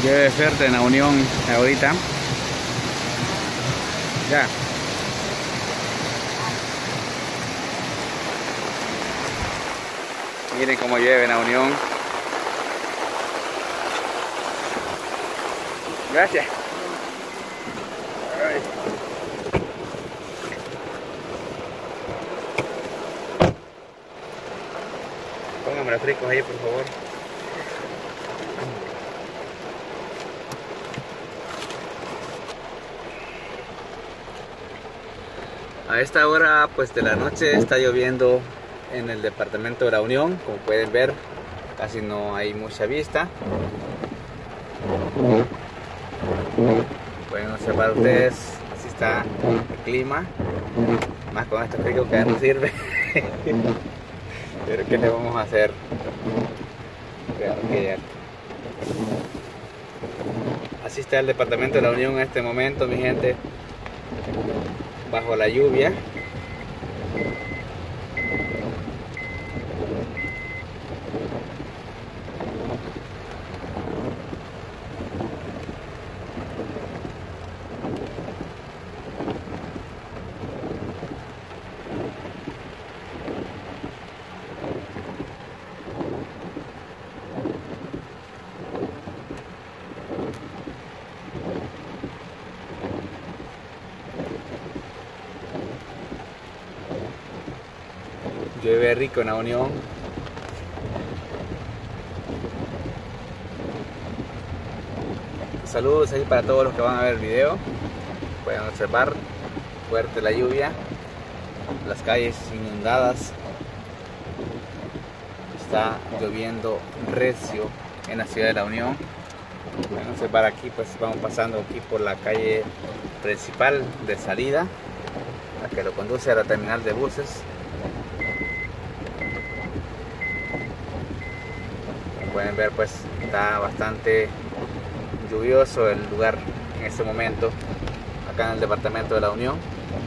Llueve fuerte en la Unión ahorita. Ya. Miren cómo llueve en la Unión. Gracias. Ay. Póngame los fricos ahí, por favor. A esta hora pues de la noche está lloviendo en el departamento de la Unión. Como pueden ver, casi no hay mucha vista. Pueden observar ustedes, así está el clima. Más con este frío que ya no sirve. Pero ¿qué le vamos a hacer? Así está el departamento de la Unión en este momento, mi gente, bajo la lluvia. Llueve rico en la Unión. Saludos ahí para todos los que van a ver el video. Pueden observar fuerte la lluvia, las calles inundadas. Está lloviendo recio en la ciudad de la Unión. Pueden observar aquí, pues vamos pasando aquí por la calle principal de salida, la que lo conduce a la terminal de buses. Pueden ver, pues está bastante lluvioso el lugar en este momento acá en el departamento de la Unión.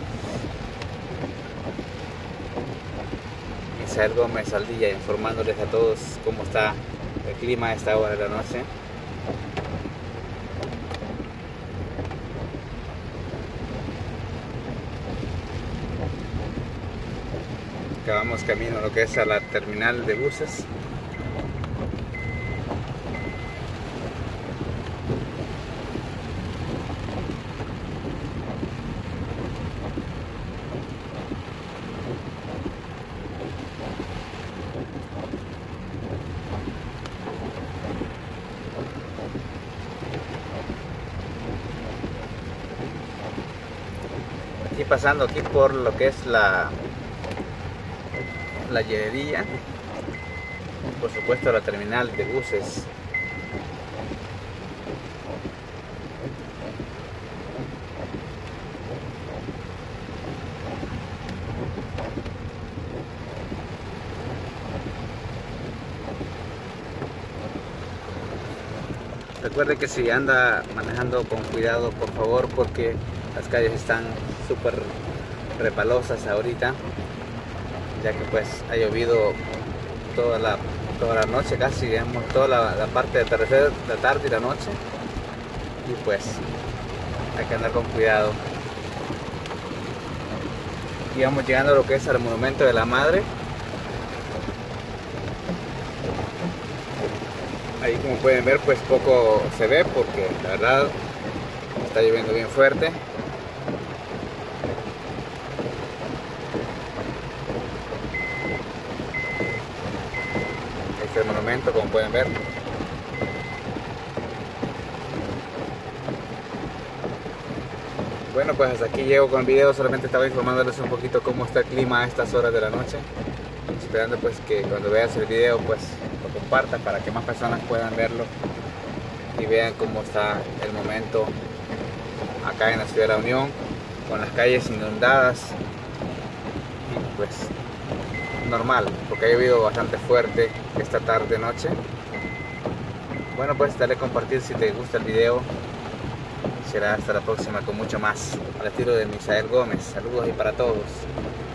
Misael Gómez al día, informándoles a todos cómo está el clima a esta hora de la noche. Acá vamos camino a lo que es a la terminal de buses. Aquí pasando aquí por lo que es la hielería, por supuesto la terminal de buses. Recuerde que si anda manejando con cuidado, por favor, porque las calles están súper resbalosas ahorita, ya que pues ha llovido toda la noche, casi digamos toda la parte de atardecer, la tarde y la noche, y pues hay que andar con cuidado. Aquí vamos llegando a lo que es al Monumento de la Madre. Ahí, como pueden ver, pues poco se ve porque la verdad está lloviendo bien fuerte. Este es el monumento, como pueden ver. Bueno, pues hasta aquí llego con el video. Solamente estaba informándoles un poquito cómo está el clima a estas horas de la noche, esperando pues que cuando veas el video pues lo compartas para que más personas puedan verlo y vean cómo está el momento acá en la ciudad de la Unión, con las calles inundadas. Y pues normal, porque ha llovido bastante fuerte esta tarde noche. Bueno, pues dale a compartir si te gusta el video. Será hasta la próxima con mucho más al estilo de Misael Gómez. Saludos y para todos.